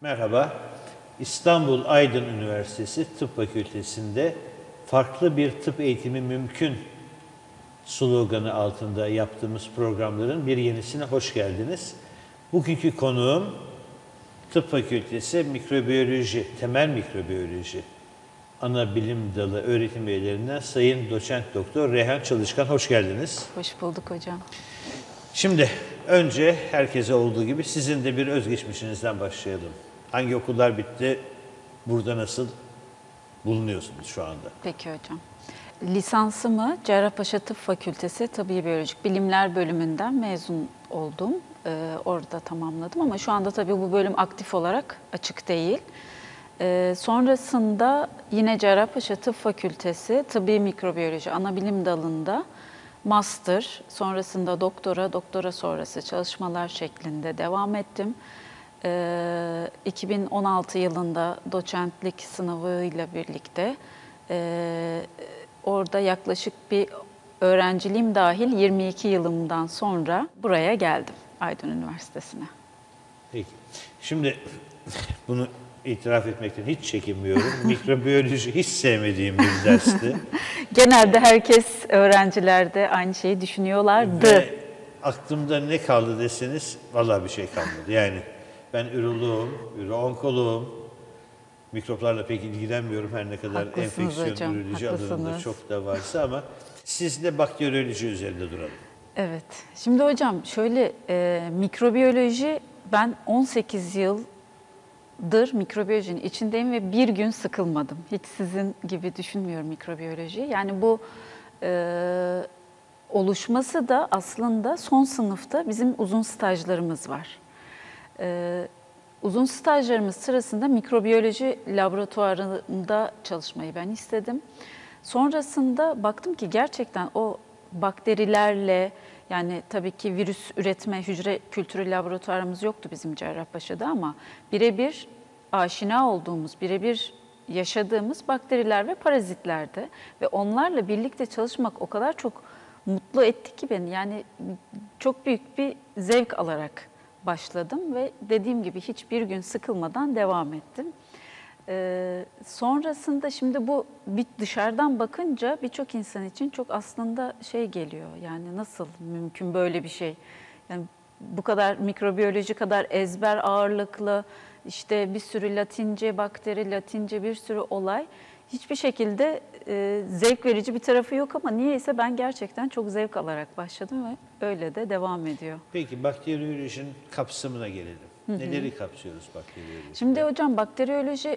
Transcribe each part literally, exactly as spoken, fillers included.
Merhaba, İstanbul Aydın Üniversitesi Tıp Fakültesi'nde farklı bir tıp eğitimi mümkün sloganı altında yaptığımız programların bir yenisine hoş geldiniz. Bugünkü konuğum Tıp Fakültesi Mikrobiyoloji, Temel Mikrobiyoloji ana bilim dalı öğretim üyelerinden Sayın Doçent Doktor Reyhan Çalışkan, hoş geldiniz. Hoş bulduk hocam. Şimdi önce herkese olduğu gibi sizin de bir özgeçmişinizden başlayalım. Hangi okullar bitti, burada nasıl bulunuyorsunuz şu anda? Peki hocam. Lisansımı Cerrahpaşa Tıp Fakültesi Tabip Biyolojik Bilimler bölümünden mezun oldum. Ee, orada tamamladım ama şu anda tabii bu bölüm aktif olarak açık değil. Ee, sonrasında yine Cerrahpaşa Tıp Fakültesi Tıbbi Mikrobiyoloji Anabilim Dalı'nda master, sonrasında doktora, doktora sonrası çalışmalar şeklinde devam ettim. Ee, iki bin on altı yılında doçentlik sınavıyla birlikte e, orada yaklaşık bir öğrenciliğim dahil yirmi iki yılımdan sonra buraya geldim, Aydın Üniversitesi'ne. Peki. Şimdi bunu itiraf etmekten hiç çekinmiyorum. Mikrobiyoloji hiç sevmediğim bir dersti. Genelde herkes, öğrenciler de aynı şeyi düşünüyorlardı. Ve aklımda ne kaldı deseniz vallahi bir şey kalmadı. Yani ben üroloğum, üroonkoloğum, mikroplarla pek ilgilenmiyorum her ne kadar Haklısınız enfeksiyon hocam, üroloji haklısınız. alanında çok da varsa, ama siz de bakteriyoloji üzerinde duralım. Evet. Şimdi hocam şöyle, e, mikrobiyoloji, ben on sekiz yıldır mikrobiyolojinin içindeyim ve bir gün sıkılmadım. Hiç sizin gibi düşünmüyorum mikrobiyolojiyi. Yani bu e, oluşması da aslında son sınıfta bizim uzun stajlarımız var. E, uzun stajlarımız sırasında mikrobiyoloji laboratuvarında çalışmayı ben istedim. Sonrasında baktım ki gerçekten o bakterilerle, yani tabii ki virüs üretme, hücre kültürü laboratuvarımız yoktu bizim Cerrahpaşa'da, ama birebir aşina olduğumuz, birebir yaşadığımız bakteriler ve parazitlerdi. Ve onlarla birlikte çalışmak o kadar çok mutlu etti ki beni. Yani çok büyük bir zevk alarak başladım ve dediğim gibi hiçbir gün sıkılmadan devam ettim. Ee, sonrasında şimdi bu bir dışarıdan bakınca birçok insan için çok aslında şey geliyor. Yani nasıl mümkün böyle bir şey? Yani bu kadar mikrobiyoloji kadar ezber ağırlıklı, işte bir sürü Latince bakteri, Latince bir sürü olay. Hiçbir şekilde e, zevk verici bir tarafı yok, ama niyeyse ben gerçekten çok zevk alarak başladım ve öyle de devam ediyor. Peki bakteriyolojinin kapsamına gelelim. Hı hı. Neleri kapsıyoruz bakteriyolojide? Şimdi hocam bakteriyoloji,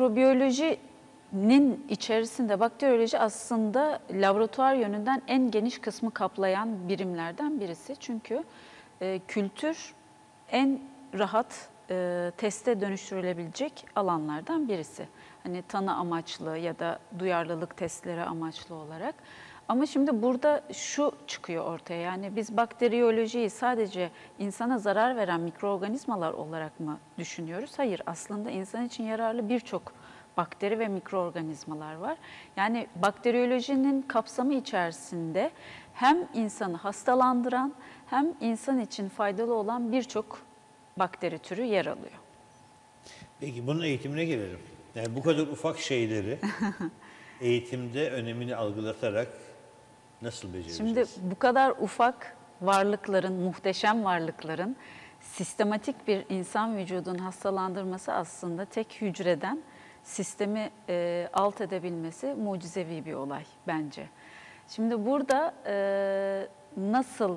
mikrobiyolojinin içerisinde bakteriyoloji aslında laboratuvar yönünden en geniş kısmı kaplayan birimlerden birisi. Çünkü e, kültür en rahat e, teste dönüştürülebilecek alanlardan birisi. Hani tanı amaçlı ya da duyarlılık testleri amaçlı olarak. Ama şimdi burada şu çıkıyor ortaya, yani biz bakteriyolojiyi sadece insana zarar veren mikroorganizmalar olarak mı düşünüyoruz? Hayır, aslında insan için yararlı birçok bakteri ve mikroorganizmalar var. Yani bakteriyolojinin kapsamı içerisinde hem insanı hastalandıran hem insan için faydalı olan birçok bakteri türü yer alıyor. Peki bunun eğitimine gelelim. Yani bu kadar ufak şeyleri eğitimde önemini algılatarak nasıl becereceğiz? Şimdi bu kadar ufak varlıkların, muhteşem varlıkların sistematik bir insan vücudunu hastalandırması aslında tek hücreden sistemi e, alt edebilmesi mucizevi bir olay bence. Şimdi burada e, nasıl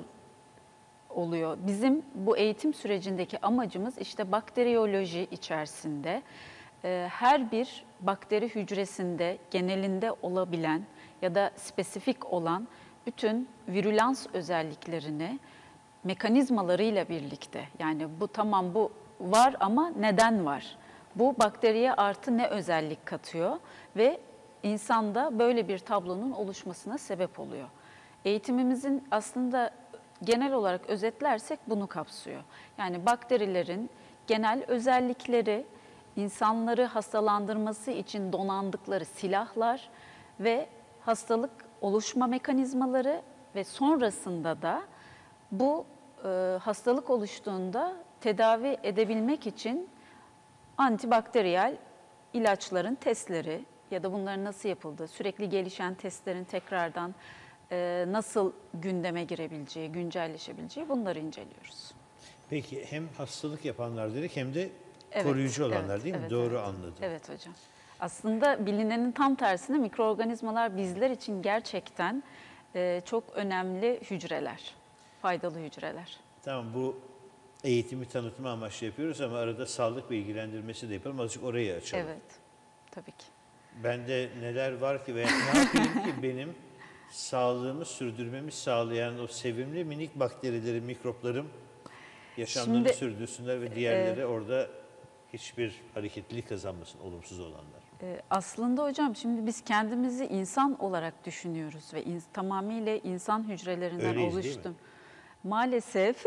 oluyor? Bizim bu eğitim sürecindeki amacımız işte bakteriyoloji içerisinde e, her bir bakteri hücresinde genelinde olabilen ya da spesifik olan bütün virülans özelliklerini mekanizmalarıyla birlikte, yani bu tamam bu var ama neden var? Bu bakteriye artı ne özellik katıyor ve insanda böyle bir tablonun oluşmasına sebep oluyor. Eğitimimizin aslında genel olarak özetlersek bunu kapsıyor. Yani bakterilerin genel özellikleri, insanları hastalandırması için donandıkları silahlar ve hastalık oluşma mekanizmaları ve sonrasında da bu e, hastalık oluştuğunda tedavi edebilmek için antibakteriyel ilaçların testleri ya da bunların nasıl yapıldığı, sürekli gelişen testlerin tekrardan e, nasıl gündeme girebileceği, güncelleşebileceği bunları inceliyoruz. Peki hem hastalık yapanlar dedik hem de Evet, koruyucu olanlar evet, değil mi? evet, Doğru evet. anladım. Evet hocam. Aslında bilinenin tam tersine mikroorganizmalar bizler için gerçekten e, çok önemli hücreler, faydalı hücreler. Tamam, bu eğitimi tanıtma amaçlı yapıyoruz ama arada sağlık bilgilendirmesi de yapalım. Azıcık orayı açalım. Evet, tabii ki. Bende neler var ki veya ne yapayım ki benim sağlığımı sürdürmemi sağlayan o sevimli minik bakterilerim, mikroplarım yaşamlarını Şimdi, sürdürsünler ve diğerleri e, orada hiçbir hareketlilik kazanmasın, olumsuz olanlar. E, aslında hocam şimdi biz kendimizi insan olarak düşünüyoruz ve in, tamamıyla insan hücrelerinden Öyleyiz, oluştum. Maalesef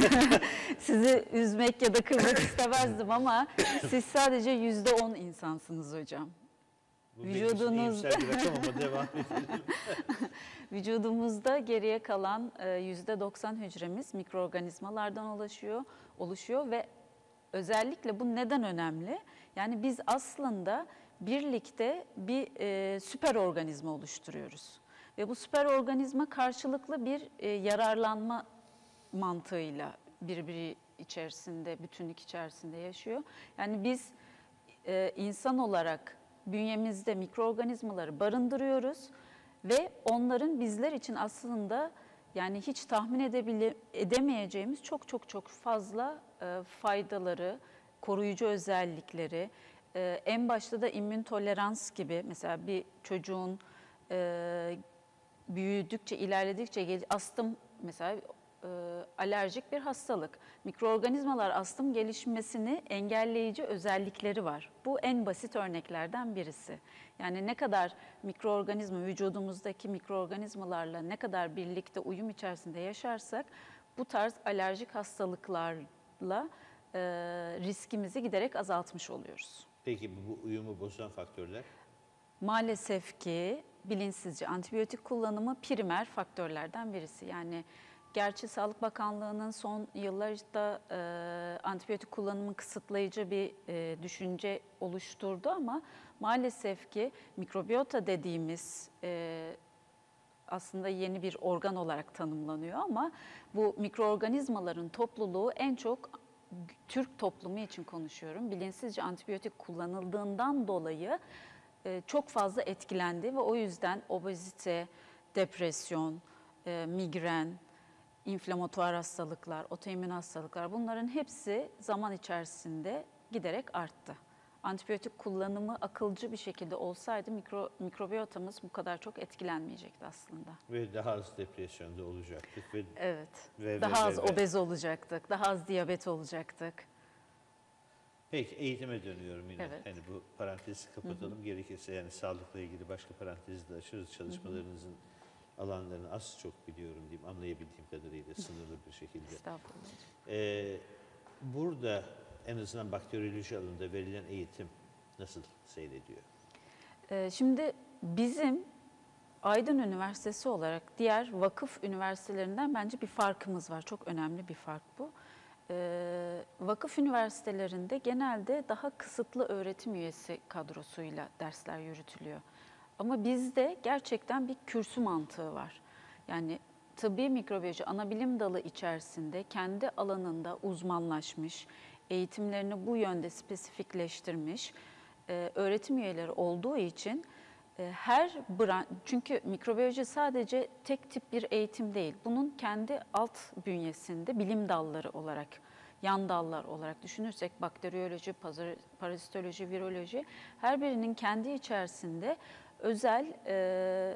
sizi üzmek ya da kırmak istemezdim ama siz sadece yüzde on insansınız hocam. Bu Vücudunuz... benim için iyimser bir rakam ama devam edelim. Vücudumuzda geriye kalan yüzde doksan hücremiz mikroorganizmalardan oluşuyor, oluşuyor ve özellikle bu neden önemli? Yani biz aslında birlikte bir e, süper organizma oluşturuyoruz. Ve bu süper organizma karşılıklı bir e, yararlanma mantığıyla birbiri içerisinde, bütünlük içerisinde yaşıyor. Yani biz e, insan olarak bünyemizde mikroorganizmaları barındırıyoruz ve onların bizler için aslında yani hiç tahmin edebile, edemeyeceğimiz çok çok çok fazla e, faydaları, koruyucu özellikleri, e, en başta da immün tolerans gibi mesela bir çocuğun e, büyüdükçe, ilerledikçe astım mesela e, alerjik bir hastalık. Mikroorganizmalar astım gelişmesini engelleyici özellikleri var. Bu en basit örneklerden birisi. Yani ne kadar mikroorganizma, vücudumuzdaki mikroorganizmalarla ne kadar birlikte uyum içerisinde yaşarsak bu tarz alerjik hastalıklarla e, riskimizi giderek azaltmış oluyoruz. Peki bu uyumu bozan faktörler? Maalesef ki bilinçsizce antibiyotik kullanımı primer faktörlerden birisi. Yani gerçi Sağlık Bakanlığı'nın son yıllarda e, antibiyotik kullanımı kısıtlayıcı bir e, düşünce oluşturdu ama maalesef ki mikrobiyota dediğimiz e, aslında yeni bir organ olarak tanımlanıyor ama bu mikroorganizmaların topluluğu en çok Türk toplumu için konuşuyorum. Bilinçsizce antibiyotik kullanıldığından dolayı çok fazla etkilendi ve o yüzden obezite, depresyon, migren, inflamatuar hastalıklar, otoimmün hastalıklar bunların hepsi zaman içerisinde giderek arttı. Antibiyotik kullanımı akılcı bir şekilde olsaydı mikro, mikrobiyotamız bu kadar çok etkilenmeyecekti aslında. Ve daha az depresyonda olacaktık. Ve, evet, ve, daha ve, az ve, obez olacaktık, daha az diyabet olacaktık. Peki eğitime dönüyorum yine. Evet. Hani bu parantezi kapatalım. Hı-hı. Gerekirse yani sağlıkla ilgili başka parantezi de açarız. Çalışmalarınızın Hı-hı. alanlarını az çok biliyorum diyeyim. Anlayabildiğim kadarıyla sınırlı bir şekilde. Estağfurullah. Ee, burada en azından bakteriyoloji alanında verilen eğitim nasıl seyrediyor? Ee, şimdi bizim Aydın Üniversitesi olarak diğer vakıf üniversitelerinden bence bir farkımız var. Çok önemli bir fark bu. Ee, vakıf üniversitelerinde genelde daha kısıtlı öğretim üyesi kadrosuyla dersler yürütülüyor. Ama bizde gerçekten bir kürsü mantığı var. Yani tıbbi mikrobiyoloji anabilim dalı içerisinde kendi alanında uzmanlaşmış, eğitimlerini bu yönde spesifikleştirmiş e, öğretim üyeleri olduğu için e, her branş, çünkü mikrobiyoloji sadece tek tip bir eğitim değil. Bunun kendi alt bünyesinde bilim dalları olarak, yan dallar olarak düşünürsek bakteriyoloji, parazitoloji, viroloji her birinin kendi içerisinde özel e,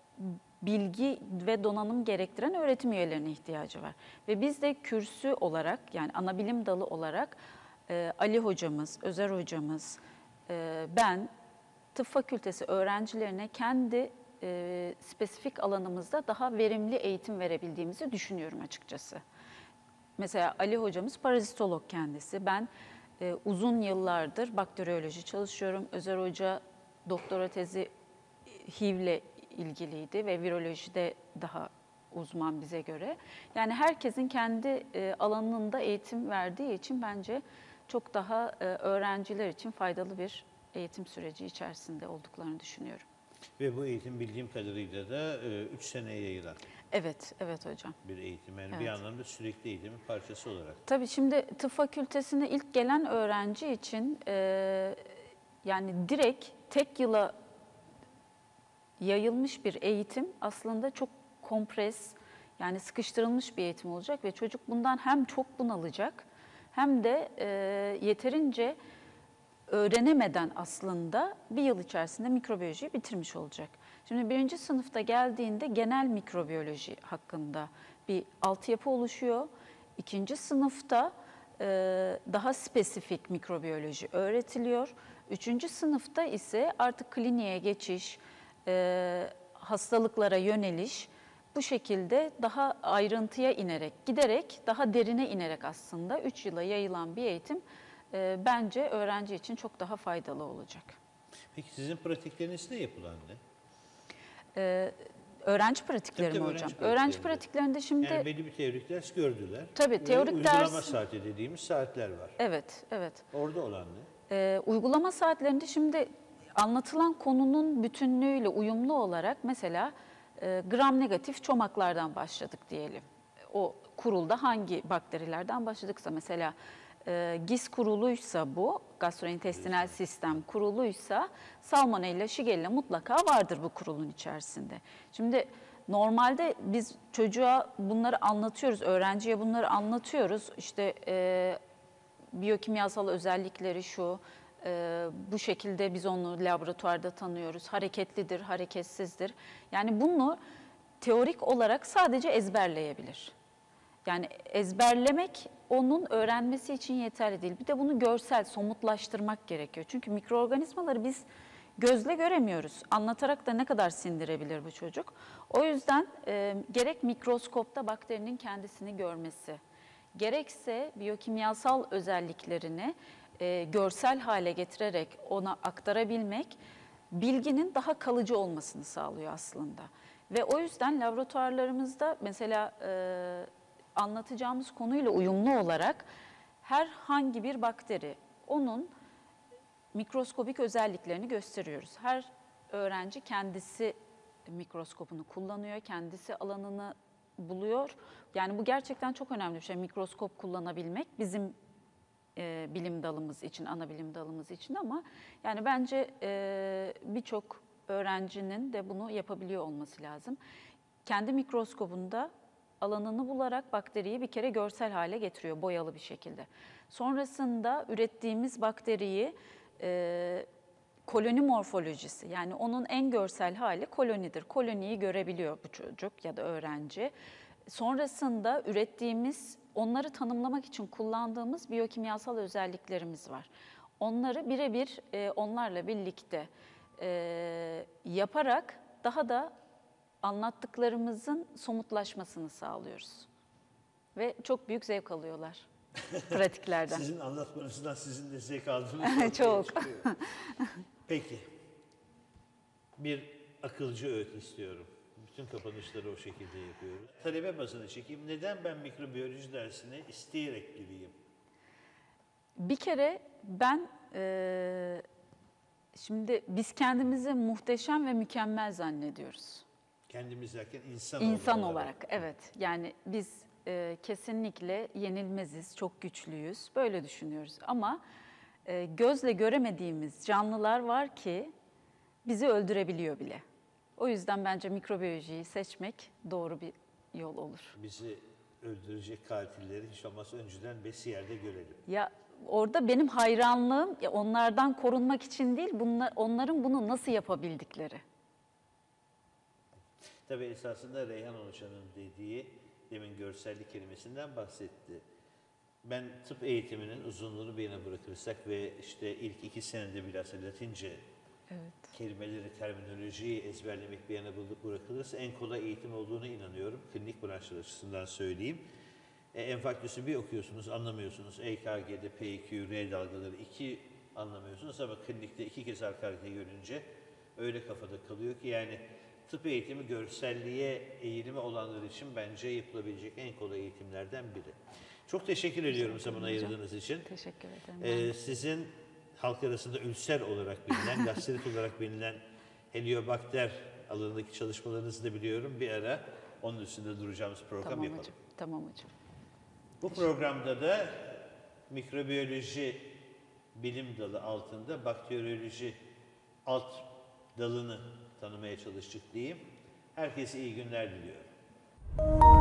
bilgi ve donanım gerektiren öğretim üyelerine ihtiyacı var. Ve biz de kürsü olarak yani ana bilim dalı olarak e, Ali hocamız, Özer hocamız, e, ben tıp fakültesi öğrencilerine kendi e, spesifik alanımızda daha verimli eğitim verebildiğimizi düşünüyorum açıkçası. Mesela Ali hocamız parazitolog kendisi. Ben e, uzun yıllardır bakteriyoloji çalışıyorum. Özer hoca doktora tezi H I V ile ilgiliydi ve virolojide daha uzman bize göre. Yani herkesin kendi e, alanında eğitim verdiği için bence çok daha e, öğrenciler için faydalı bir eğitim süreci içerisinde olduklarını düşünüyorum. Ve bu eğitim bildiğim kadarıyla da üç seneye yayılan Evet, evet hocam. bir eğitim. Yani Evet. bir anlamda sürekli eğitimin parçası olarak. Tabii şimdi tıp fakültesine ilk gelen öğrenci için e, yani direkt tek yıla yayılmış bir eğitim aslında çok kompres, yani sıkıştırılmış bir eğitim olacak ve çocuk bundan hem çok bunalacak hem de e, yeterince öğrenemeden aslında bir yıl içerisinde mikrobiyolojiyi bitirmiş olacak. Şimdi birinci sınıfta geldiğinde genel mikrobiyoloji hakkında bir altyapı oluşuyor. İkinci sınıfta e, daha spesifik mikrobiyoloji öğretiliyor. Üçüncü sınıfta ise artık kliniğe geçiş, e, hastalıklara yöneliş, bu şekilde daha ayrıntıya inerek, giderek daha derine inerek aslında üç yıla yayılan bir eğitim e, bence öğrenci için çok daha faydalı olacak. Peki sizin pratikleriniz ne, yapılan ne? Ee, öğrenci pratikleri Tabii, mi tabii, hocam? öğrenci Öğrenci pratiklerinde. pratiklerinde şimdi... Yani belli bir teorik ders gördüler. Tabii, Ve teorik uygulama ders- saati dediğimiz saatler var. Evet, evet. Orada olan ne? Ee, uygulama saatlerinde şimdi anlatılan konunun bütünlüğüyle uyumlu olarak mesela e, gram negatif çomaklardan başladık diyelim. O kurulda hangi bakterilerden başladıksa mesela e, G I S kuruluysa bu, gastrointestinal sistem kuruluysa Salmonella, Shigella mutlaka vardır bu kurulun içerisinde. Şimdi normalde biz çocuğa bunları anlatıyoruz, öğrenciye bunları anlatıyoruz. İşte e, biyokimyasal özellikleri şu, e, bu şekilde biz onu laboratuvarda tanıyoruz. Hareketlidir, hareketsizdir. Yani bunu teorik olarak sadece ezberleyebilir. Yani ezberlemek onun öğrenmesi için yeterli değil. Bir de bunu görsel, somutlaştırmak gerekiyor. Çünkü mikroorganizmaları biz gözle göremiyoruz. Anlatarak da ne kadar sindirebilir bu çocuk? O yüzden e, gerek mikroskopta bakterinin kendisini görmesi, gerekse biyokimyasal özelliklerini e, görsel hale getirerek ona aktarabilmek bilginin daha kalıcı olmasını sağlıyor aslında. Ve o yüzden laboratuvarlarımızda mesela e, anlatacağımız konuyla uyumlu olarak herhangi bir bakteri, onun mikroskobik özelliklerini gösteriyoruz. Her öğrenci kendisi mikroskopunu kullanıyor, kendisi alanını buluyor. Yani bu gerçekten çok önemli bir şey. Mikroskop kullanabilmek bizim e, bilim dalımız için, ana bilim dalımız için ama yani bence e, birçok öğrencinin de bunu yapabiliyor olması lazım. Kendi mikroskobunda alanını bularak bakteriyi bir kere görsel hale getiriyor boyalı bir şekilde. Sonrasında ürettiğimiz bakteriyi e, koloni morfolojisi, yani onun en görsel hali kolonidir. Koloniyi görebiliyor bu çocuk ya da öğrenci. Sonrasında ürettiğimiz, onları tanımlamak için kullandığımız biyokimyasal özelliklerimiz var. Onları birebir e, onlarla birlikte e, yaparak daha da anlattıklarımızın somutlaşmasını sağlıyoruz. Ve çok büyük zevk alıyorlar pratiklerden. Sizin anlatmanızdan sizin de zevk aldığınız Çok. Peki. Bir akılcı öğüt istiyorum. Bütün kapanışları o şekilde yapıyoruz. Talebe bazını çekeyim. Neden ben mikrobiyoloji dersine isteyerek gireyim? Bir kere ben e, şimdi biz kendimizi muhteşem ve mükemmel zannediyoruz. Kendimiz derken insan, İnsan olarak. olarak, evet. Yani biz e, kesinlikle yenilmeziz, çok güçlüyüz. Böyle düşünüyoruz. Ama e, gözle göremediğimiz canlılar var ki bizi öldürebiliyor bile. O yüzden bence mikrobiyolojiyi seçmek doğru bir yol olur. Bizi öldürecek katilleri hiç olmazsa önceden besiyerde görelim. Ya orada benim hayranlığım ya onlardan korunmak için değil, bunlar, onların bunu nasıl yapabildikleri. Tabii esasında Reyhan Hoca'nın dediği, demin görsellik kelimesinden bahsetti. Ben tıp eğitiminin uzunluğunu bir yana bırakırsak ve işte ilk iki senede bilhassa Latince Evet. kelimeleri, terminolojiyi ezberlemek bir yana bırakılırsa en kolay eğitim olduğuna inanıyorum. Klinik branşlar açısından söyleyeyim. E, enfarktüsü bir okuyorsunuz, anlamıyorsunuz. E K G'de P iki Q, R dalgaları iki anlamıyorsunuz ama klinikte iki kez arka arkaya görünce öyle kafada kalıyor ki yani tıp eğitimi görselliğe eğilimi olanlar için bence yapılabilecek en kolay eğitimlerden biri. Çok teşekkür ediyorum zaman ayırdığınız için. Teşekkür ederim. Ee, sizin halk arasında ülser olarak bilinen, gastrit olarak bilinen Heliobakter alanındaki çalışmalarınızı da biliyorum. Bir ara onun üstünde duracağımız program Tamam yapalım. hocam. Tamam hocam. Bu programda da mikrobiyoloji bilim dalı altında bakteriyoloji alt dalını tanımaya çalıştık diyeyim. Herkese iyi günler diliyorum.